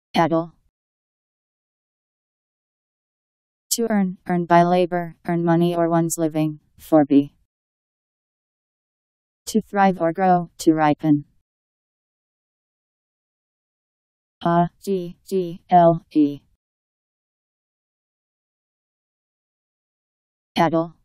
Addle. To earn by labor, earn money or one's living. Forby. To thrive or grow, to ripen. Addle.